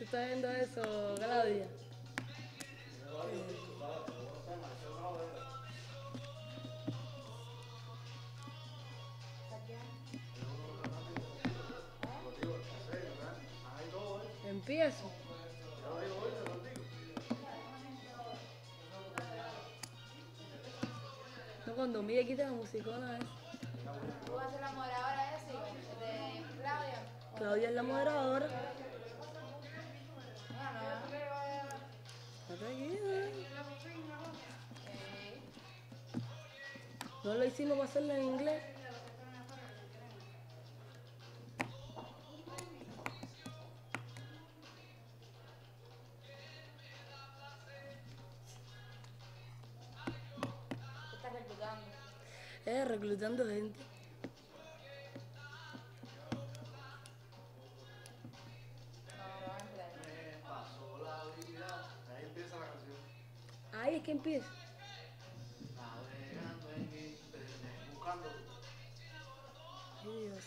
estás viendo eso, Claudia? Empiezo. No, cuando Miguel quita la musicona es. ¿Tú vas a ser la moderadora de eso? ¿De Claudia? Claudia es la moderadora. No, No te quedes. No lo hicimos para hacerlo en inglés. ¿Qué estás reclutando? Reclutando gente. Pasó la vida. Ahí empieza la canción. Ahí es que empieza. Navegando en internet, buscando. Ay, Dios.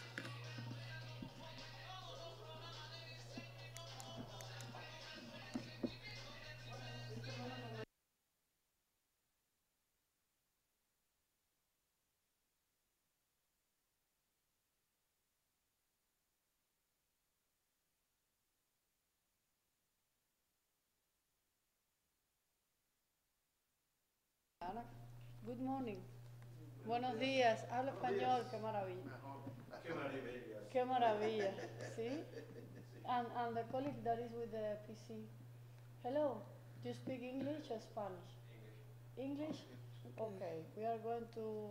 Good morning. Buenos días. Hablo español. Qué maravilla. Qué maravilla. Qué maravilla. ¿Sí? And the colleague that is with the PC. Hello. Do you speak English or Spanish? English? Okay. We are going to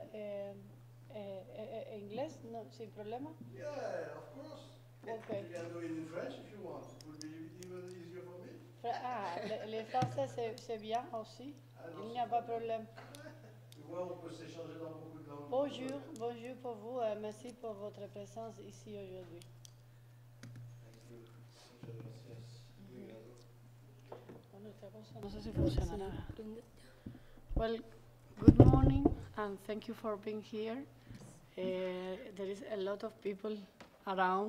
English, no, sin problema. Yeah, of course. Okay. You can do it in French if you want. It would be even easier for me. Les français c'est bien aussi. Il n'y a pas de problème. Tu vois, on peut s'échanger dans beaucoup de langues. Bonjour, bonjour pour vous. Merci pour votre présence ici aujourd'hui. Thank you. Muchas gracias. Obrigado. Bueno, esta cosa no sé si funcionará. Prende. Well, good morning and thank you for being here. There is a lot of people around.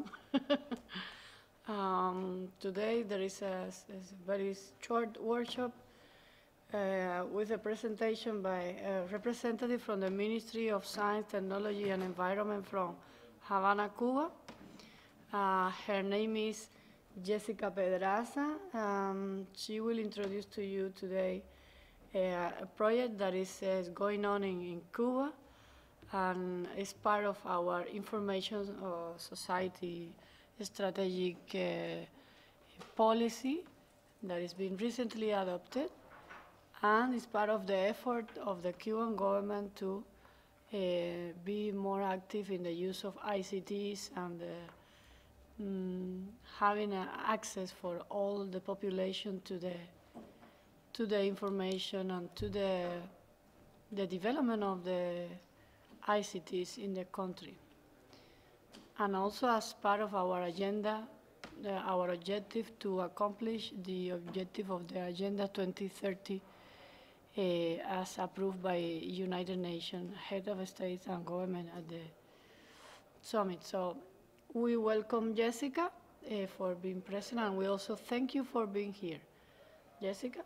Today there is a very short workshop with a presentation by a representative from the Ministry of Science, Technology and Environment from Havana, Cuba. Her name is Jessica Pedraza. She will introduce to you today a project that is going on in Cuba and is part of our information society strategic policy that has been recently adopted and is part of the effort of the Cuban government to be more active in the use of ICTs and having access for all the population to the information and to the development of the ICTs in the country. And also as part of our agenda, our objective to accomplish the objective of the Agenda 2030 as approved by United Nations Head of States and Government at the summit. So we welcome Jessica for being present, and we also thank you for being here. Jessica?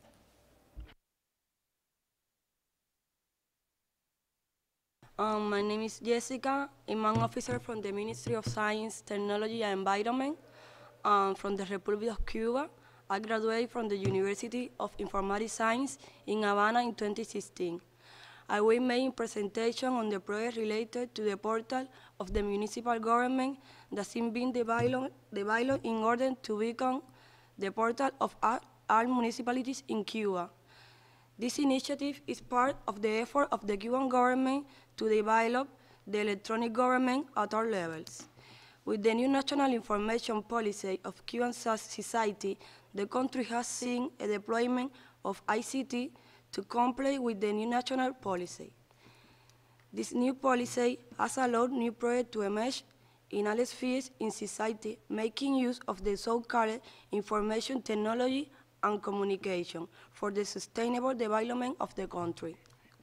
My name is Jessica. I'm an officer from the Ministry of Science, Technology and Environment from the Republic of Cuba. I graduated from the University of Informatic Science in Havana in 2016. I will make a presentation on the project related to the portal of the municipal government that's been developed in order to become the portal of all municipalities in Cuba. This initiative is part of the effort of the Cuban government to develop the electronic government at all levels. With the new National Information Policy of Cuban society, the country has seen a deployment of ICT to comply with the new national policy. This new policy has allowed new projects to emerge in all spheres in society, making use of the so-called information technology and communication for the sustainable development of the country.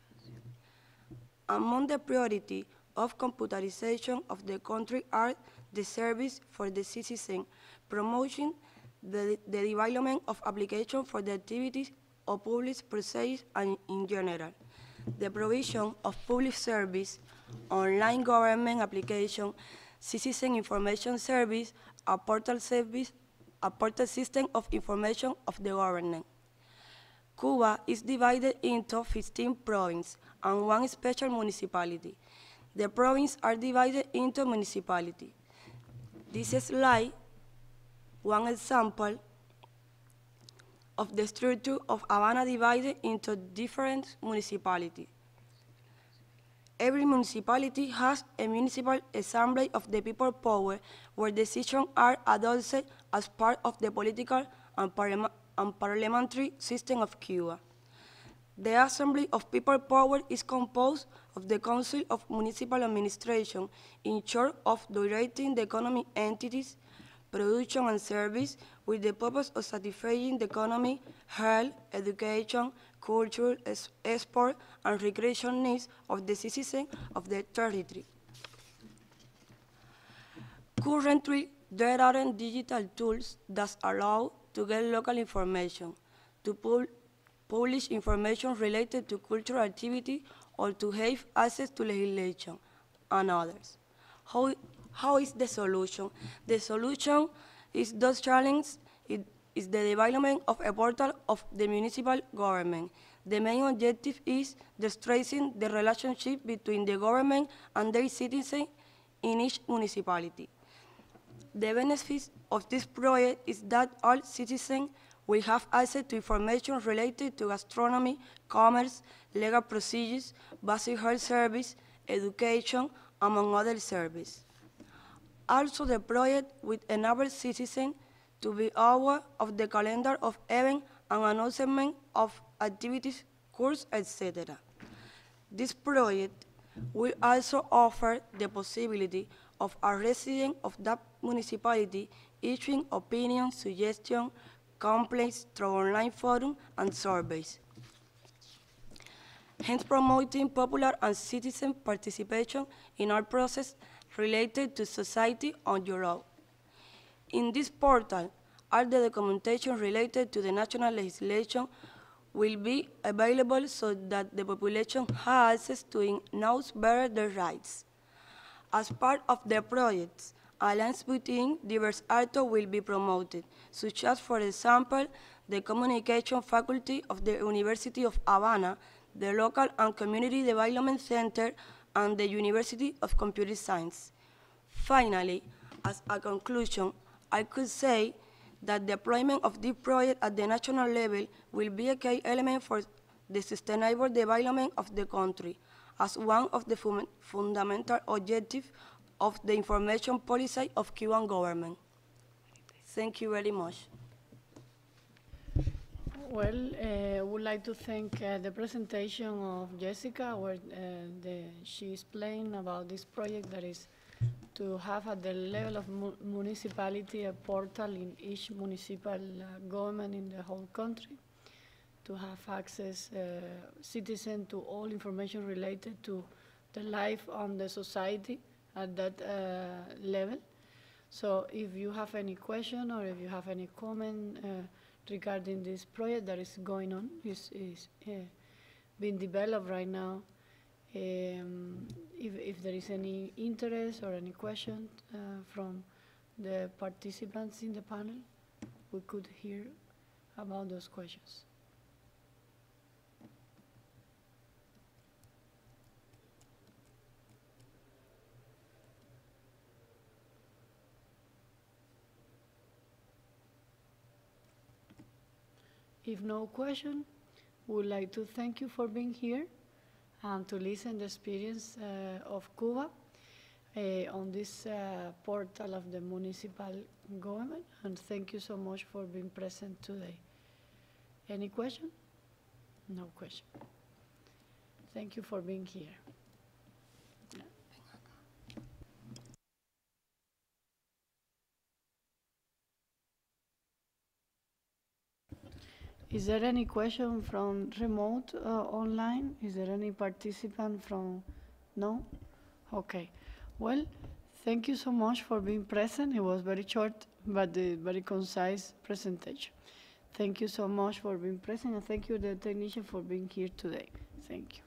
Among the priorities of computerization of the country are the service for the citizen, promoting the development of applications for the activities of public process and in general, the provision of public service, online government application, citizen information service, a portal system of information of the government. Cuba is divided into 15 provinces and one special municipality. The provinces are divided into municipalities. This slide, one example of the structure of Havana divided into different municipalities. Every municipality has a municipal assembly of the people power where decisions are adopted as part of the political and parliamentary system of Cuba. The Assembly of People Power is composed of the Council of Municipal Administration in charge of directing the economic entities, production and service with the purpose of satisfying the economy, health, education, culture, sport, and recreation needs of the citizens of the territory. Currently, there aren't digital tools that allow to get local information, to publish information related to cultural activity, or to have access to legislation and others. How is the solution? The solution is those challenges. It is the development of a portal of the municipal government. The main objective is strengthening the relationship between the government and their citizens in each municipality. The benefit of this project is that all citizens will have access to information related to gastronomy, commerce, legal procedures, basic health service, education, among other services. Also, the project will enable citizens to be aware of the calendar of events and announcement of activities, courses, etc. This project will also offer the possibility of a resident of that municipality issuing opinions, suggestions, complaints through online forums and surveys, hence promoting popular and citizen participation in our process related to society on Europe. In this portal, all the documentation related to the national legislation will be available so that the population has access to knows better their rights. As part of the project, alliance between diverse actors will be promoted, such as, for example, the Communication Faculty of the University of Havana, the Local and Community Development Center, and the University of Computer Science. Finally, as a conclusion, I could say that the deployment of this project at the national level will be a key element for the sustainable development of the country, as one of the fundamental objectives of the information policy of Cuban government. Thank you very much. Well, I would like to thank the presentation of Jessica, where she explained about this project that is to have at the level of municipality a portal in each municipal government in the whole country, to have access, citizen, to all information related to the life on the society at that level. So if you have any question or if you have any comment regarding this project that is going on, is being developed right now, if there is any interest or any question from the participants in the panel, we could hear about those questions. If no question, we would like to thank you for being here and to listen the experience of Cuba on this portal of the municipal government. And thank you so much for being present today. Any question? No question. Thank you for being here. Is there any question from remote online? Is there any participant from, no? Okay. Well, thank you so much for being present. It was very short, but a very concise presentation. Thank you so much for being present, and thank you, the technician, for being here today. Thank you.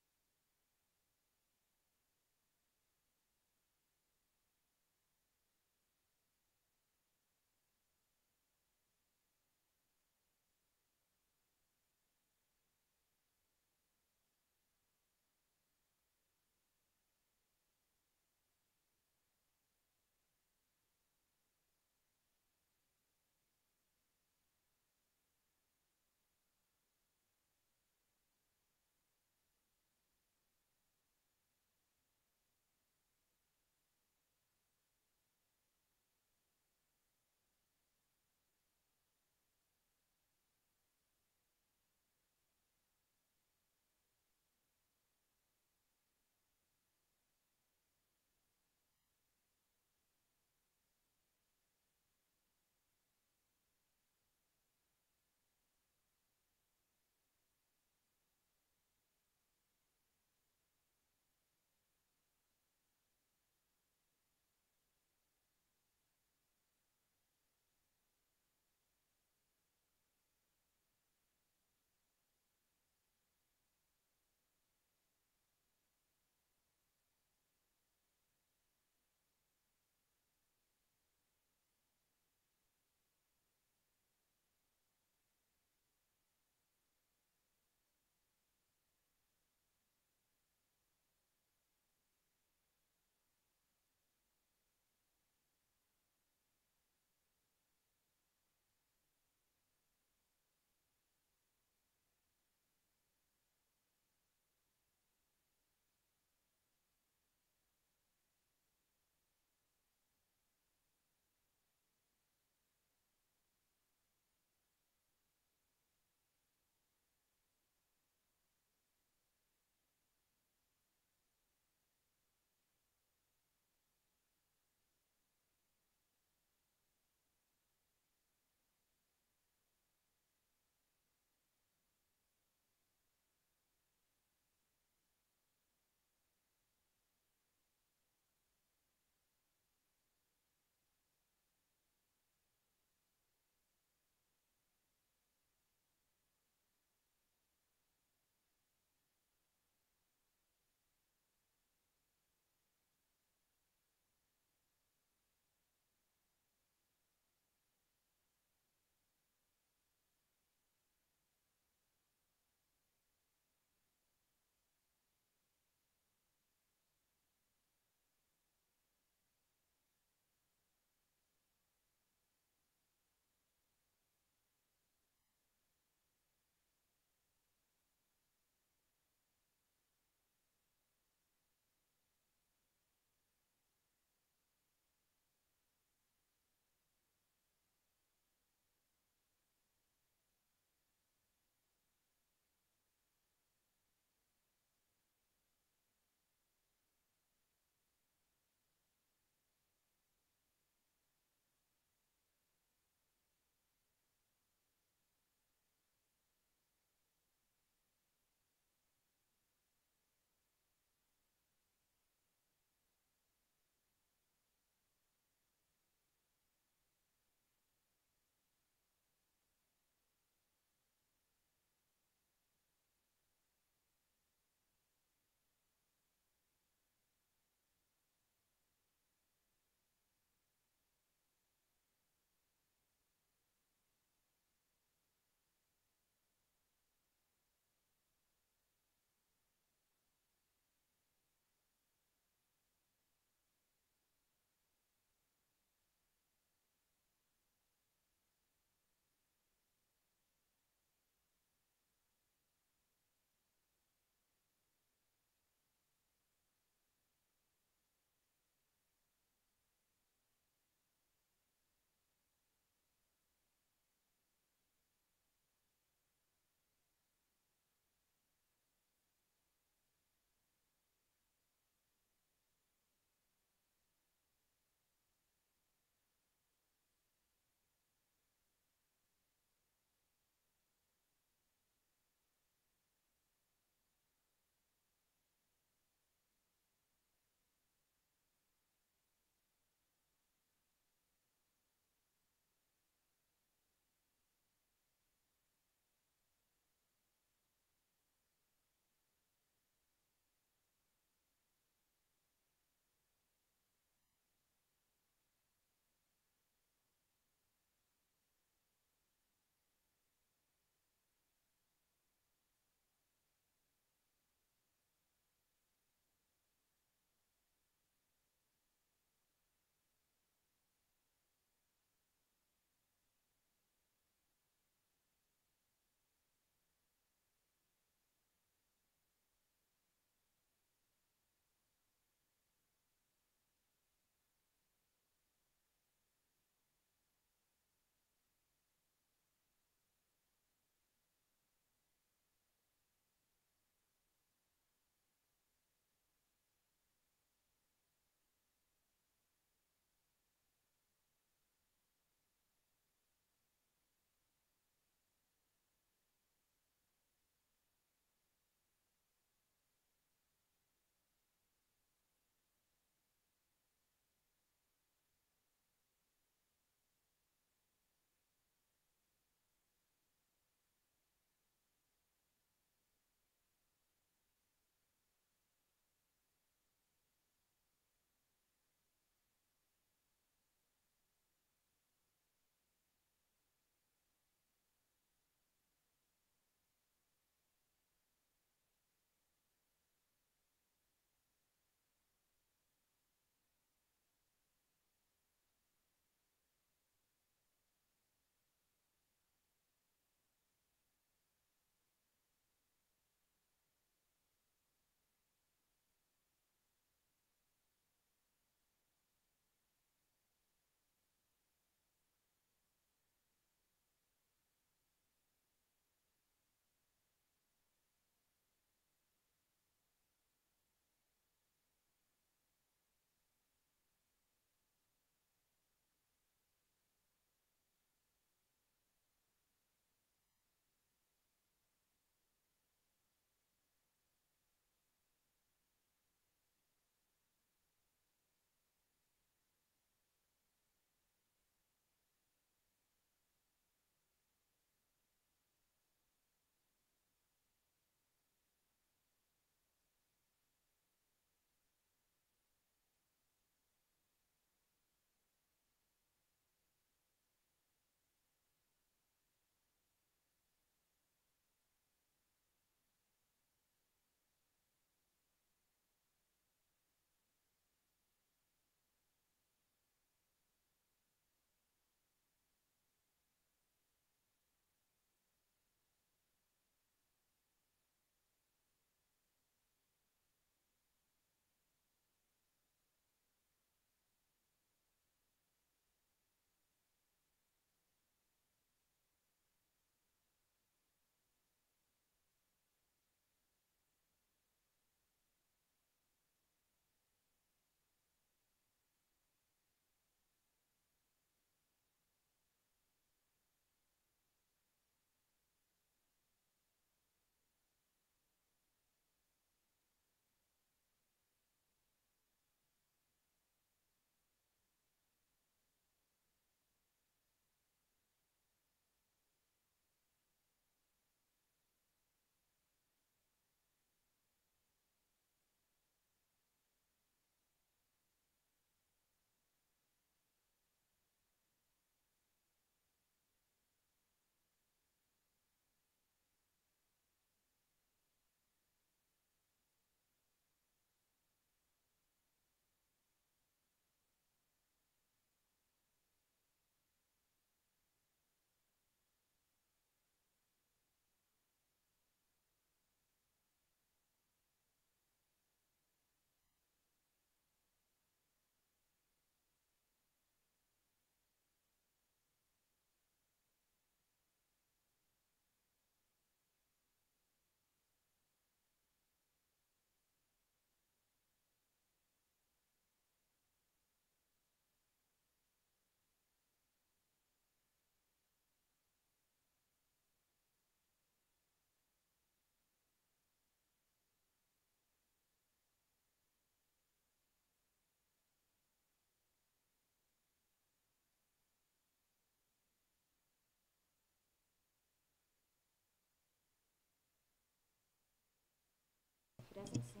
Gracias.